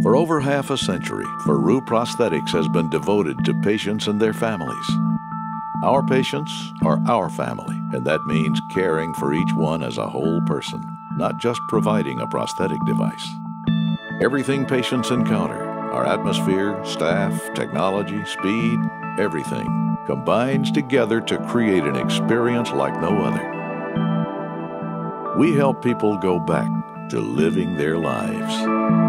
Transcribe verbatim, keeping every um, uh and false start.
For over half a century, Fourroux Prosthetics has been devoted to patients and their families. Our patients are our family, and that means caring for each one as a whole person, not just providing a prosthetic device. Everything patients encounter, our atmosphere, staff, technology, speed, everything, combines together to create an experience like no other. We help people go back to living their lives.